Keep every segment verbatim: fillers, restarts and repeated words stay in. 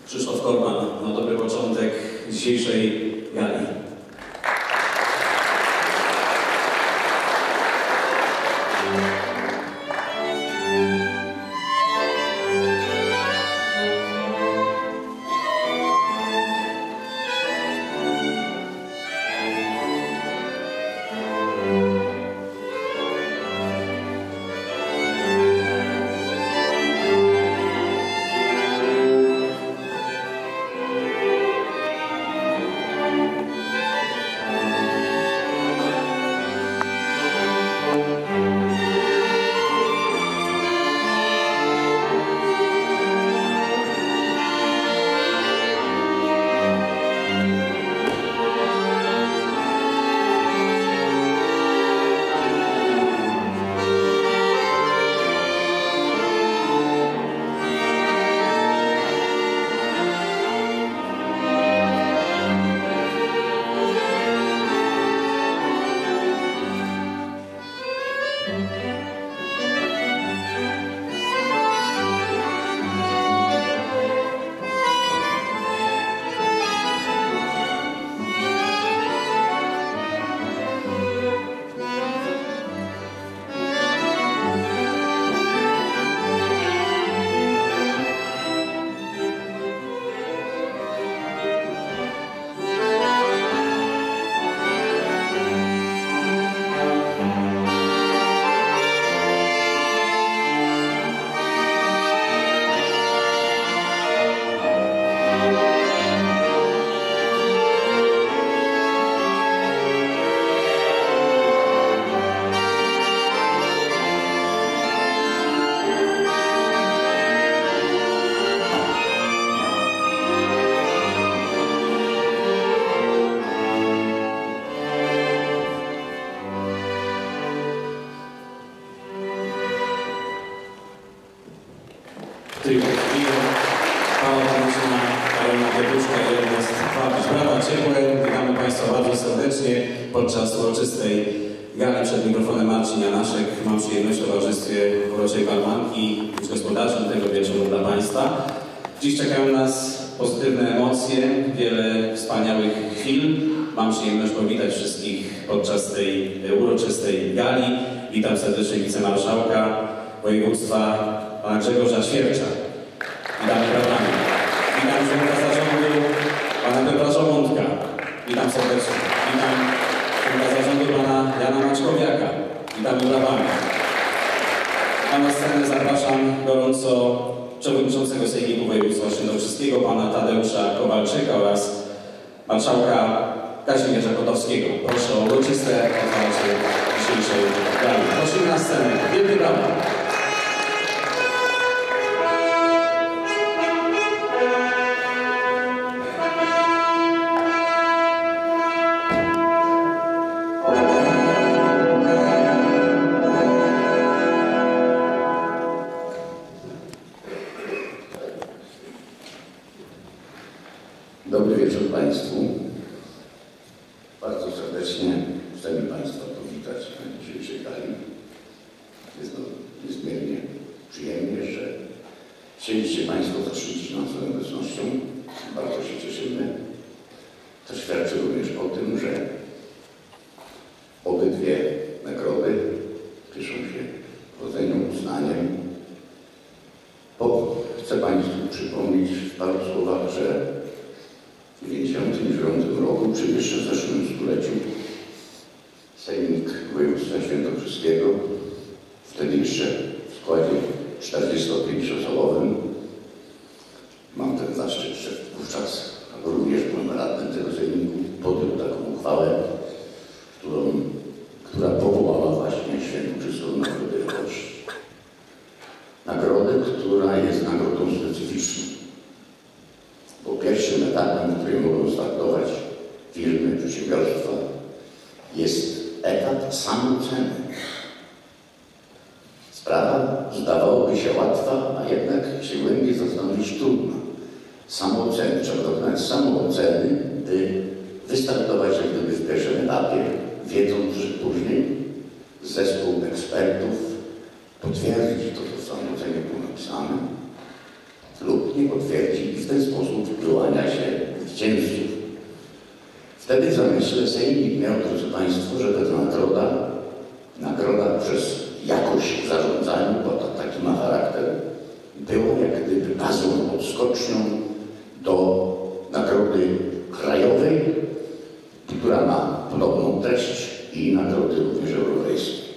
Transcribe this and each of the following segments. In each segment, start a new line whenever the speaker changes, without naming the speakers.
Krzysztof Korban na dobry początek dzisiejszej gali. Podczas uroczystej gali przed mikrofonem Marcin Janaszek mam przyjemność w towarzystwie uroczej barmanki być gospodarzem tego wieczoru dla Państwa. Dziś czekają nas pozytywne emocje, wiele wspaniałych chwil. Mam przyjemność powitać wszystkich podczas tej uroczystej gali. Witam serdecznie wicemarszałka województwa pana Grzegorza Świercza. Witamy brawami. Witam członka zarządu pana Piotra Żołądka. Witam serdecznie. Witam członka zarządu pana Jana Maczkowiaka. Witamy brawami. A na scenę zapraszam gorąco przewodniczącego Sejmiku Województwa Świętokrzyskiego pana Tadeusza Kowalczyka oraz marszałka Kazimierza Kotowskiego. Proszę o uroczyste otwarcie dzisiejszej gali. Prosimy na scenę. Wielkie brawa.
Dobry wieczór Państwu. Bardzo serdecznie chcemy Państwa powitać na dzisiejszej gali. Jest to niezmiernie przyjemnie, że chcieliście Państwo zaszczycić nas swoją obecnością. Bardzo się cieszymy. To świadczy również o tym, że obydwie nagrody cieszą się powodzeniem, uznaniem. Bo chcę Państwu przypomnieć w paru słowach, że w tysiąc dziewięćset dziewięćdziesiątym dziewiątym roku, czyli jeszcze w zeszłym stuleciu, Sejmik Województwa Świętokrzyskiego, wtedy jeszcze w składzie czterdziestopięcioosobowym, mam ten zaszczyt, że wówczas również byłem radnym tego Sejmiku, podjął taką uchwałę, którą, która powołała właśnie Świętokrzyską Nagrodę Jakości. Nagrodę, która jest nagrodą specyficzną. Bo pierwszym etapem, w którym mogą startować firmy, przedsiębiorstwa, jest etap samooceny. Sprawa zdawałoby się łatwa, a jednak się głębiej zastanowić trudna. Samooceny, trzeba dokonać samooceny, by wystartować jak gdyby w pierwszym etapie, wiedząc, że później zespół ekspertów potwierdzi to, co w samoocenie było napisane, lub sposób nie potwierdzi i w ten sposób wyłania się zwycięzców. Wtedy w zamyśle Sejmik miał, drodzy Państwo, że ta nagroda, nagroda przez jakość w zarządzaniu, bo to taki ma charakter, było jak gdyby bazą, odskocznią do nagrody krajowej, która ma podobną treść i nagrody również europejskiej.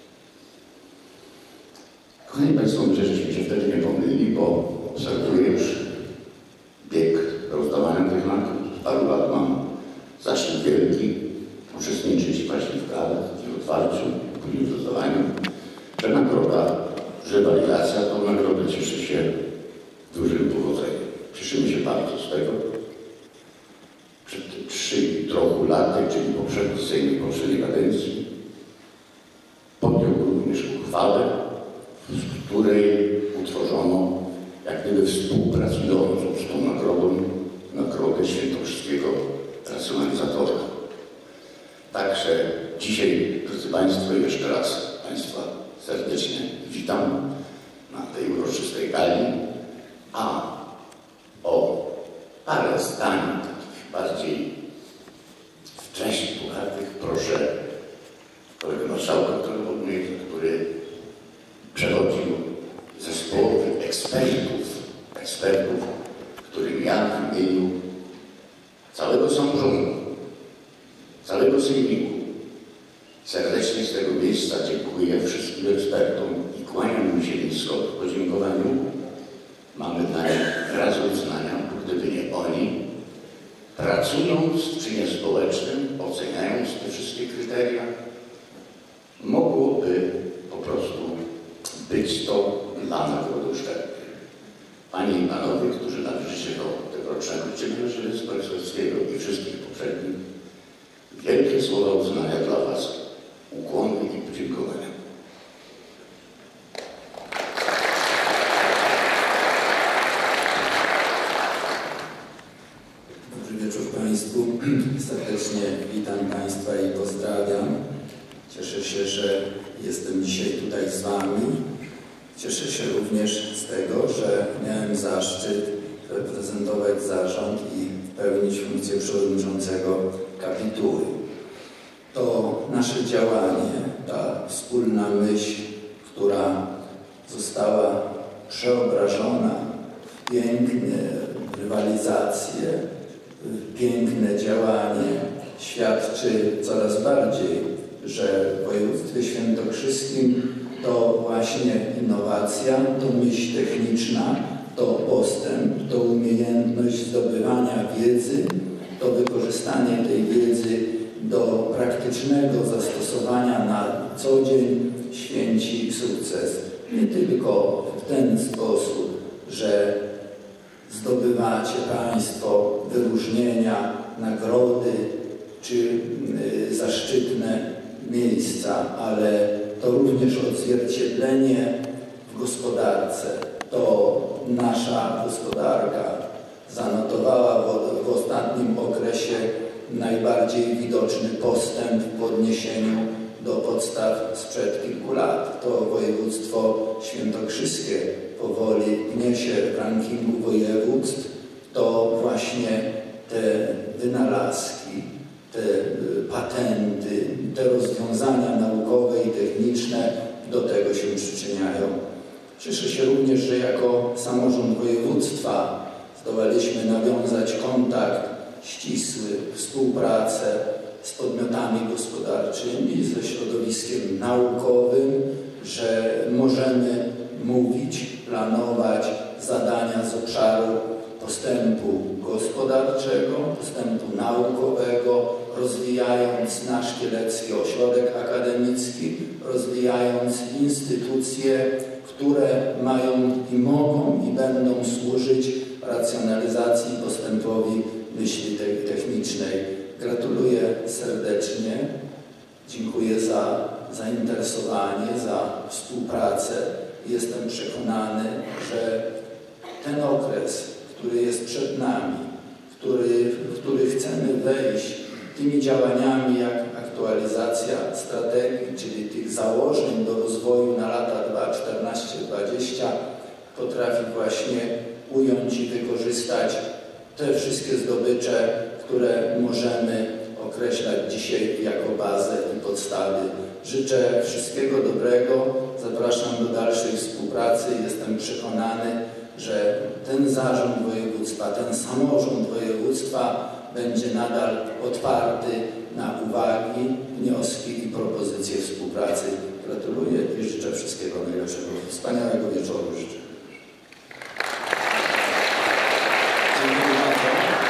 Kochani Państwo, myślę, żeśmy się wtedy nie pomylili, bo obserwuję już bieg rozdawania tych nagród. Z paru lat mam zaszczyt wielki uczestniczyć właśnie w galach, w otwarciu, później w rozdawaniu. Ta nagroda, rywalizacja, tą nagrodę cieszy się dużym powodzeniem. Cieszymy się bardzo z tego. Przed trzy i trochę laty, czyli poprzedni Sejm poprzedniej kadencji, podjął również uchwałę, w której utworzono jak gdyby współpracującą z tą nagrodą nagrodę świętokrzyskiego racjonalizatora. Także dzisiaj, drodzy Państwo, jeszcze raz Państwa serdecznie witam na tej uroczystej gali, a o parę zdań takich bardziej w treści bogatych proszę kolegę marszałka, który przechodził zespołowy ekspertów, ekspertów, którym ja w imieniu całego samorządu, całego sejmiku serdecznie z tego miejsca dziękuję wszystkim ekspertom i kłaniam mi się nisko w podziękowaniu. Mamy dla nich wyraz uznania, bo gdyby nie oni, pracując w czynie społecznym, oceniając te wszystkie kryteria, mogłoby po prostu być to dla nagrodu szczęścia. Panie i Panowie, którzy należycie do tegorocznego Księżyca Społecznego i wszystkich poprzednich, wielkie słowa uznania dla Was, ukłony i podziękowania.
Dobry wieczór Państwu. Serdecznie witam Państwa i pozdrawiam. Cieszę się, że jestem dzisiaj tutaj z Wami. Cieszę się również z tego, że miałem zaszczyt reprezentować zarząd i pełnić funkcję przewodniczącego kapituły. To nasze działanie, ta wspólna myśl, która została przeobrażona w piękne rywalizacje, w piękne działanie, świadczy coraz bardziej, że w województwie świętokrzyskim to właśnie innowacja, to myśl techniczna, to postęp, to umiejętność zdobywania wiedzy, to wykorzystanie tej wiedzy do praktycznego zastosowania na co dzień święci sukces. Nie tylko w ten sposób, że zdobywacie Państwo wyróżnienia, nagrody czy y, zaszczytne miejsca, ale to również odzwierciedlenie w gospodarce. To nasza gospodarka zanotowała w, w ostatnim okresie najbardziej widoczny postęp w podniesieniu do podstaw sprzed kilku lat. To województwo świętokrzyskie powoli pnie się w rankingu województw. To właśnie te wynalazki, te patenty, te rozwiązania naukowe i techniczne do tego się przyczyniają. Cieszę się również, że jako samorząd województwa zdołaliśmy nawiązać kontakt ścisły, współpracę z podmiotami gospodarczymi, ze środowiskiem naukowym, że możemy mówić, planować zadania z obszaru postępu gospodarczego, postępu naukowego, rozwijając nasz Kielecki Ośrodek Akademicki, rozwijając instytucje, które mają i mogą i będą służyć racjonalizacji i postępowi myśli technicznej. Gratuluję serdecznie, dziękuję za zainteresowanie, za współpracę. Jestem przekonany, że ten okres, który jest przed nami, w który, w który chcemy wejść tymi działaniami jak aktualizacja strategii, czyli tych założeń do rozwoju na lata dwa tysiące czternaście do dwudziestego, potrafi właśnie ująć i wykorzystać te wszystkie zdobycze, które możemy określać dzisiaj jako bazę i podstawy. Życzę wszystkiego dobrego, zapraszam do dalszej współpracy. Jestem przekonany, że ten zarząd województwa, ten samorząd województwa będzie nadal otwarty na uwagi, wnioski i propozycje współpracy. Gratuluję i życzę wszystkiego najlepszego. Wspaniałego wieczoru życzę.
Dziękuję bardzo.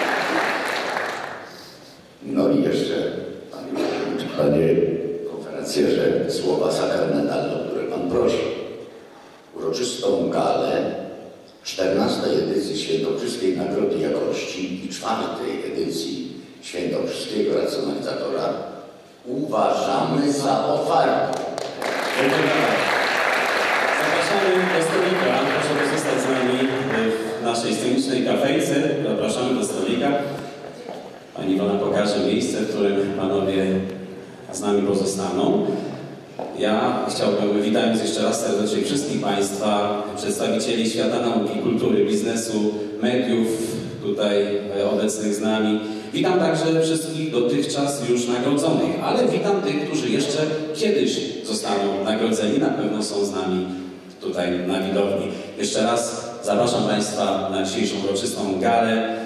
No i jeszcze, panie, panie konferencjerze, słowa sakramentalne, o które pan prosi. Uroczystą galę czternastej edycji Świętokrzyskiej Nagrody Jakości i czwartej edycji Świętokrzyskiego Racjonalizatora uważamy za otwartą.
Dziękuję bardzo. Zapraszamy do stolika. Proszę pozostać z nami w naszej scenicznej kafejce. Zapraszamy do stolika. Pani Iwona pokaże miejsce, w którym panowie z nami pozostaną. Ja chciałbym, witając jeszcze raz serdecznie wszystkich Państwa, przedstawicieli świata nauki, kultury, biznesu, mediów tutaj obecnych z nami. Witam także wszystkich dotychczas już nagrodzonych, ale witam tych, którzy jeszcze kiedyś zostaną nagrodzeni. Na pewno są z nami tutaj na widowni. Jeszcze raz zapraszam Państwa na dzisiejszą uroczystą galę.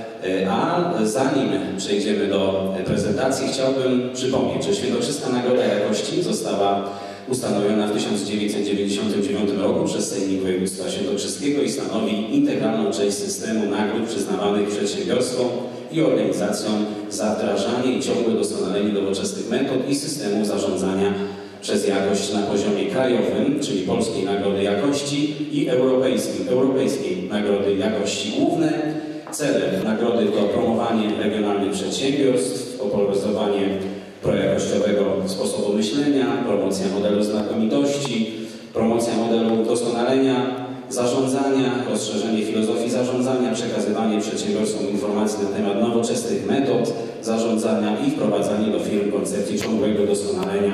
A zanim przejdziemy do prezentacji, chciałbym przypomnieć, że Świętokrzyska Nagroda Jakości została ustanowiona w tysiąc dziewięćset dziewięćdziesiątym dziewiątym roku przez Sejmik Województwa Świętokrzyskiego i stanowi integralną część systemu nagród przyznawanych przedsiębiorstwom i organizacjom za wdrażanie i ciągłe doskonalenie nowoczesnych metod i systemów zarządzania przez jakość na poziomie krajowym, czyli Polskiej Nagrody Jakości i Europejskiej, Europejskiej Nagrody Jakości. Główne cele nagrody to promowanie regionalnych przedsiębiorstw, popularyzowanie projakościowego sposobu myślenia, promocja modelu znakomitości, promocja modelu doskonalenia, zarządzania, rozszerzenie filozofii zarządzania, przekazywanie przedsiębiorcom informacji na temat nowoczesnych metod zarządzania i wprowadzanie do firm koncepcji ciągłego doskonalenia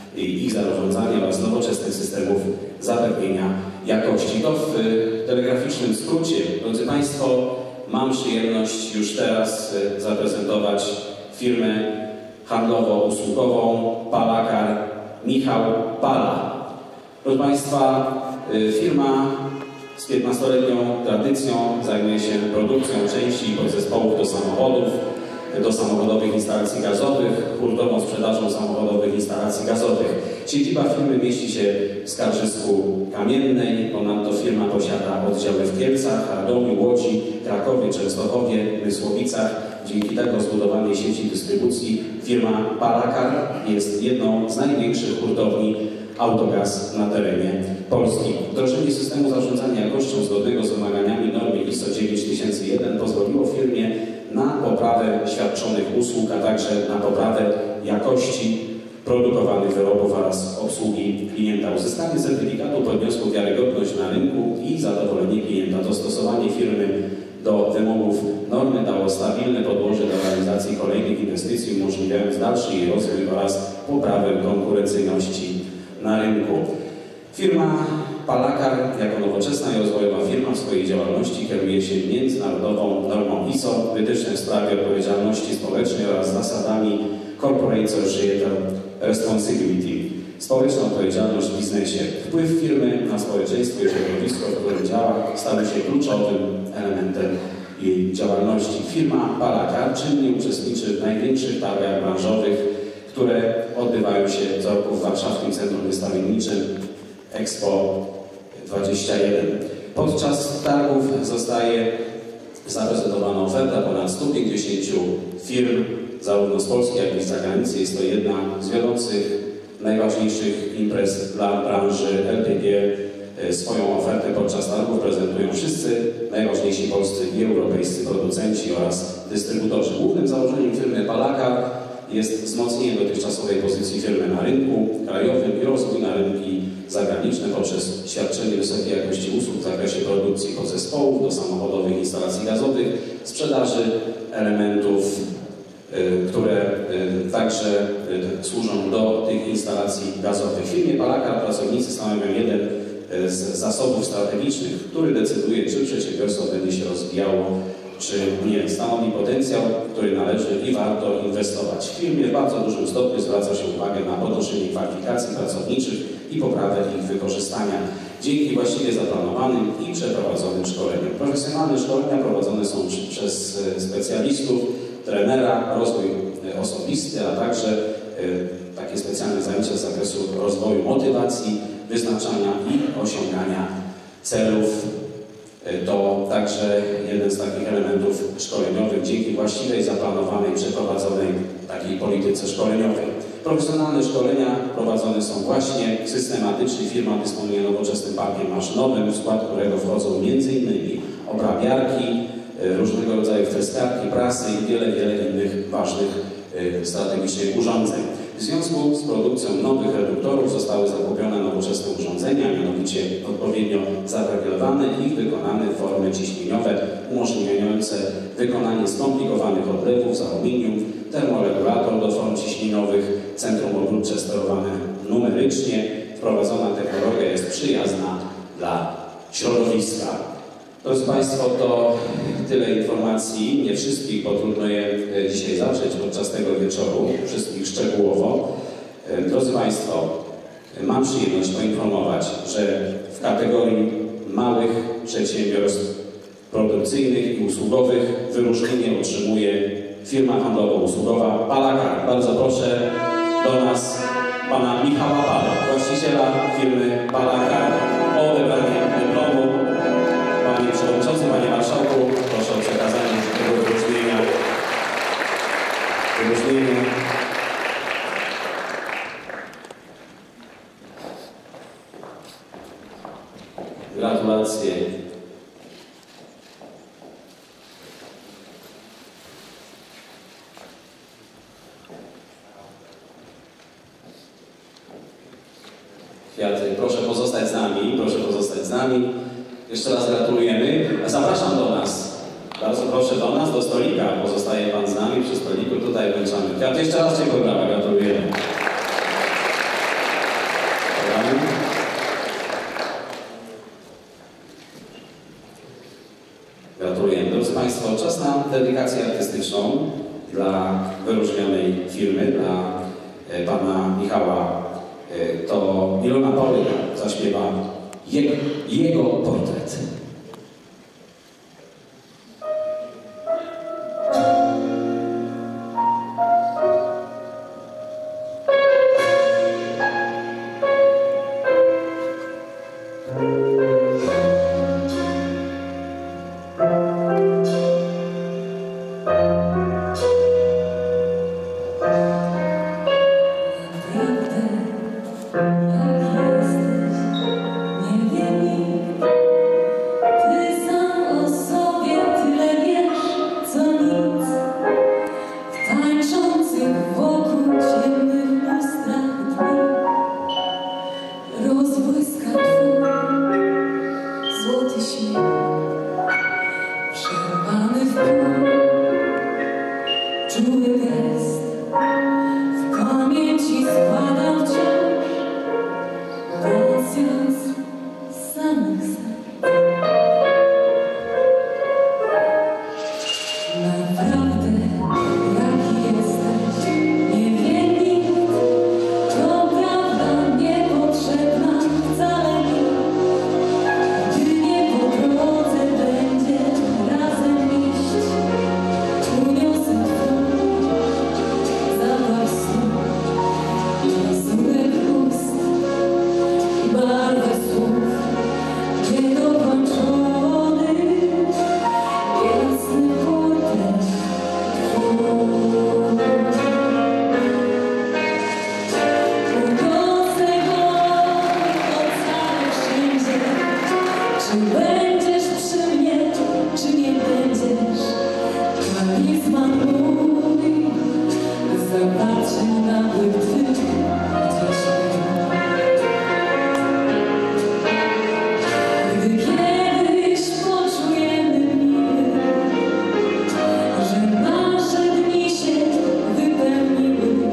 i ich zarządzania oraz nowoczesnych systemów zapewnienia jakości. To w telegraficznym skrócie, drodzy Państwo, mam przyjemność już teraz zaprezentować firmę handlowo-usługową Palakar Michał Pala. Proszę Państwa, firma z piętnastoletnią tradycją zajmuje się produkcją części i podzespołów do samochodów, do samochodowych instalacji gazowych, hurtową sprzedażą samochodowych instalacji gazowych. Siedziba firmy mieści się w Skarżysku Kamiennej. Ponadto firma posiada oddziały w Kielcach, Radomiu, Łodzi, Krakowie, Częstochowie, Mysłowicach. Dzięki tak rozbudowanej sieci dystrybucji firma Palakar jest jedną z największych hurtowni autogaz na terenie Polski. Wdrożenie systemu zarządzania jakością zgodnego z wymaganiami normy I S O dziewięć tysięcy jeden pozwoliło firmie na poprawę świadczonych usług, a także na poprawę jakości produkowanych wyrobów oraz obsługi klienta. Uzyskanie certyfikatu podniosło wiarygodność na rynku i zadowolenie klienta. Dostosowanie firmy do wymogów normy dało stabilne podłoże do realizacji kolejnych inwestycji, umożliwiając dalszy jej rozwój oraz poprawę konkurencyjności na rynku. Firma Palakar jako nowoczesna i rozwojowa firma w swojej działalności kieruje się międzynarodową normą I S O, wytyczne w sprawie odpowiedzialności społecznej oraz zasadami Corporate Social Responsibility. Społeczna odpowiedzialność w biznesie. Wpływ firmy na społeczeństwo i środowisko, w którym działa, stały się kluczowym elementem jej działalności. Firma Palakar czynnie uczestniczy w największych targach branżowych, które odbywają się co roku w Warszawskim Centrum Wystawienniczym Expo dwadzieścia jeden. Podczas targów zostaje zaprezentowana oferta ponad stu pięćdziesięciu firm, zarówno z Polski, jak i z zagranicy. Jest to jedna z wiodących, najważniejszych imprez dla branży L P G. Swoją ofertę podczas targów prezentują wszyscy najważniejsi polscy i europejscy producenci oraz dystrybutorzy. Głównym założeniem firmy Palakar jest wzmocnienie dotychczasowej pozycji firmy na rynku krajowym i rozwój na rynki zagraniczne poprzez świadczenie wysokiej jakości usług w zakresie produkcji podzespołów do samochodowych instalacji gazowych, sprzedaży elementów, które także służą do tych instalacji gazowych. W firmie Palakar pracownicy stanowią jeden z zasobów strategicznych, który decyduje, czy przedsiębiorstwo będzie się rozwijało, czy nie. Stanowi potencjał, w który należy i warto inwestować. W firmie w bardzo dużym stopniu zwraca się uwagę na podnoszenie kwalifikacji pracowniczych i poprawę ich wykorzystania dzięki właściwie zaplanowanym i przeprowadzonym szkoleniom. Profesjonalne szkolenia prowadzone są przez specjalistów, trenera, rozwój osobisty, a także takie specjalne zajęcia z zakresu rozwoju motywacji, wyznaczania i osiągania celów. To także jeden z takich elementów szkoleniowych dzięki właściwej, zaplanowanej, przeprowadzonej takiej polityce szkoleniowej. Profesjonalne szkolenia prowadzone są właśnie systematycznie. Firma dysponuje nowoczesnym parkiem maszynowym, w skład którego wchodzą między innymi obrabiarki, różnego rodzaju freskarki, prasy i wiele, wiele innych ważnych strategicznych urządzeń. W związku z produkcją nowych reduktorów zostały zakupione nowoczesne urządzenia, mianowicie odpowiednio zaprogramowane i wykonane formy ciśnieniowe umożliwiające wykonanie skomplikowanych odlewów z aluminium, termoregulator do form ciśnieniowych, centrum obróbcze sterowane numerycznie. Wprowadzona technologia jest przyjazna dla środowiska. Drodzy Państwo, to tyle informacji, nie wszystkich, bo trudno je dzisiaj zawrzeć podczas tego wieczoru, wszystkich szczegółowo. Drodzy Państwo, mam przyjemność poinformować, że w kategorii małych przedsiębiorstw produkcyjnych i usługowych wyróżnienie otrzymuje firma handlowo-usługowa Palakar. Bardzo proszę do nas pana Michała Pala, właściciela firmy Palakar, o odebranie dyplomu. Panie Przewodniczący, Panie Marszałku, proszę o przekazanie tego wyróżnienia. Wyróżnienie. Gratulacje. Kwiaty. Proszę pozostać z nami, proszę pozostać z nami. Jeszcze raz gratulujemy. Zapraszam do nas. Bardzo proszę do nas, do stolika. Pozostaje Pan z nami przy stoliku. Tutaj wręczamy kwiaty. Jeszcze raz dziękuję, brawa. Gratulujemy. Gratulujemy. Drodzy Państwo, czas na dedykację artystyczną dla wyróżnionej firmy, dla Pana Michała. To Ilona Paulina zaśpiewa jego, jego portret.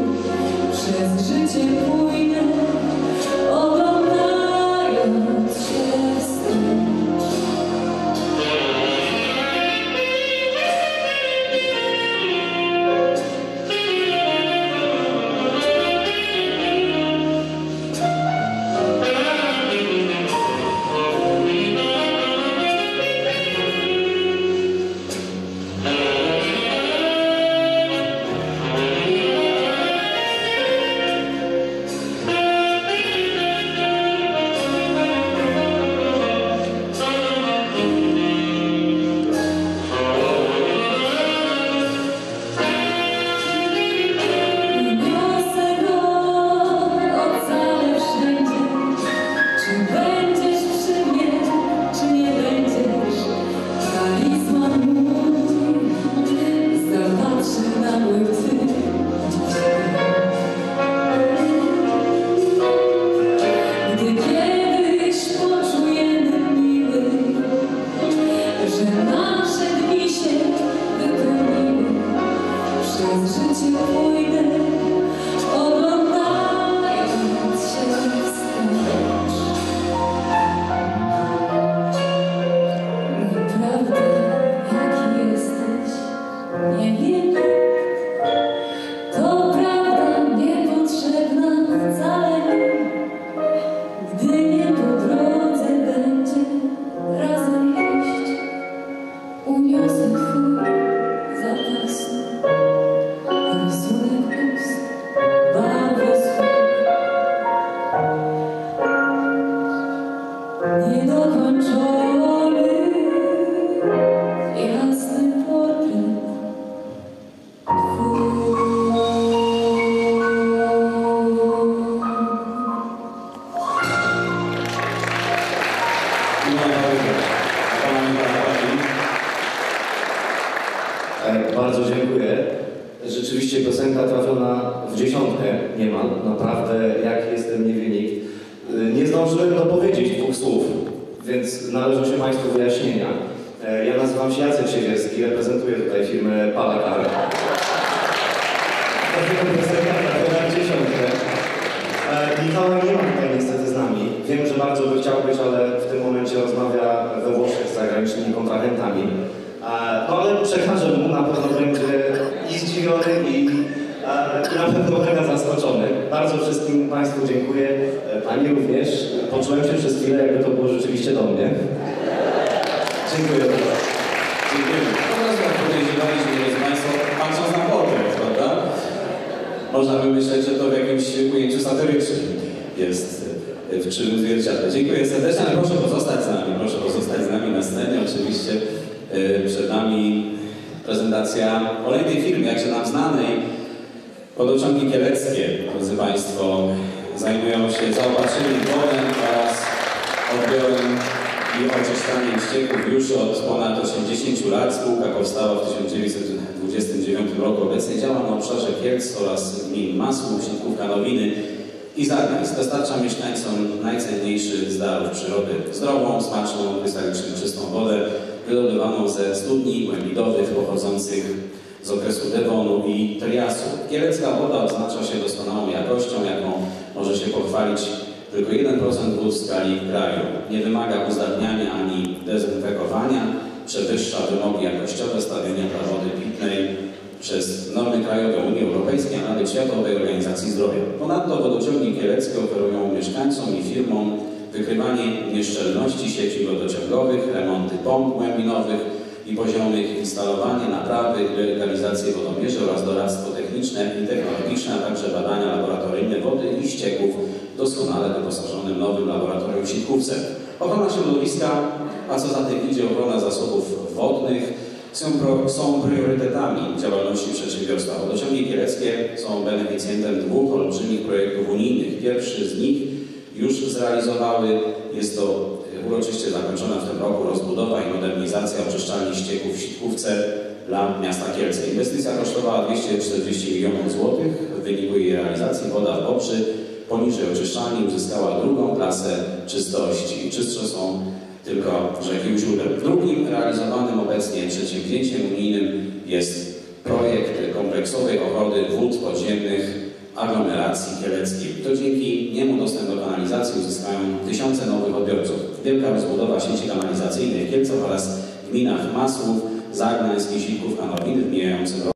Życie pójdę, oglądając Bardzo dziękuję. Rzeczywiście piosenka trafiona w dziesiątkę niemal. Naprawdę, jaki jest ten niewynik. Nie zdążyłem dopowiedzieć dwóch słów, więc należą się Państwu wyjaśnienia. Ja nazywam się Jacek Siewierski, reprezentuję tutaj firmę Palakar. Piosenka trafiona w dziesiątkę. Michała nie ma tutaj niestety z nami. Wiem, że bardzo by chciał być, ale w tym momencie rozmawia we Włoszech z zagranicznymi kontrahentami. No ale przekażę mu, na pewno będzie i zdziwiony, i, i na pewno mega zaskoczony. Bardzo wszystkim Państwu dziękuję, Pani również. Poczułem się przez chwilę, jakby to było rzeczywiście do mnie. Dziękuję bardzo.
Dziękujemy. Po prostu jak podejrzewaliśmy, drodzy Państwo, patrząc na portret, prawda? Można by myśleć, że to w jakimś ujęciu satyrycznym jest w krzywym zwierciadle. Dziękuję serdecznie, ale proszę pozostać z nami, proszę pozostać z nami na scenie. Oczywiście przed nami prezentacja kolejnej firmy, jakże nam znanej. Wodociągi kieleckie, drodzy Państwo, zajmują się zaopatrzeniem wodę oraz odbiorem i oczyszczaniem ścieków już od ponad osiemdziesięciu lat. Spółka powstała w tysiąc dziewięćset dwudziestym dziewiątym roku. Obecnie działa na obszarze Kielc oraz gmin Masłów, Sitkówka, Nowiny i Zagnańsk. Dostarcza mieszkańcom najcenniejszy z darów przyrody: zdrową, smaczną, krystalicznie czystą wodę wydobywaną ze studni głębinowych pochodzących z okresu Devonu i Triasu. Kielecka woda odznacza się doskonałą jakością, jaką może się pochwalić tylko jeden procent wód w skali kraju. Nie wymaga uzdatniania ani dezynfekowania, przewyższa wymogi jakościowe stawiania dla wody pitnej przez normy krajowe Unii Europejskiej, a nawet Światowej Organizacji Zdrowia. Ponadto wodociągi kieleckie oferują mieszkańcom i firmom wykrywanie nieszczelności sieci wodociągowych, remonty pomp głębinowych i poziomych, instalowanie, naprawy, legalizację wodomierzy oraz doradztwo techniczne i technologiczne, a także badania laboratoryjne wody i ścieków w doskonale wyposażonym nowym laboratorium w Sitkówce. Ochrona środowiska, a co za tym idzie ochrona zasobów wodnych, są, pro, są priorytetami działalności przedsiębiorstwa. Wodociągi kieleckie są beneficjentem dwóch olbrzymich projektów unijnych. Pierwszy z nich już zrealizowały. Jest to uroczyście zakończona w tym roku rozbudowa i modernizacja oczyszczalni ścieków w Sitkówce dla miasta Kielce. Inwestycja kosztowała dwieście czterdzieści milionów złotych. W wyniku jej realizacji woda w Obrzy poniżej oczyszczalni uzyskała drugą klasę czystości. Czystsze są tylko rzeki u źródeł. Drugim realizowanym obecnie przedsięwzięciem unijnym jest projekt kompleksowej ochrony wód podziemnych aglomeracji kieleckiej. To dzięki niemu dostęp do kanalizacji uzyskają tysiące nowych odbiorców. Wielka rozbudowa sieci kanalizacyjnej w Kielcach oraz w gminach Masłów, Zagnańsk i Sitkówka, Nowiny w mijającym roku